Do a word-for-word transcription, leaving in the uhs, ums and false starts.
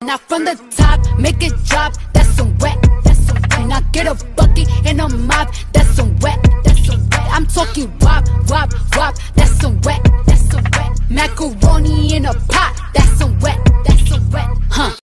Now from the top, make it drop, that's some wet, that's some wet. Now get a bucket and a mop, that's some wet, that's some wet. I'm talking wop, wop, wop, that's some wet, that's some wet. Macaroni in a pot, that's some wet, that's some wet, huh?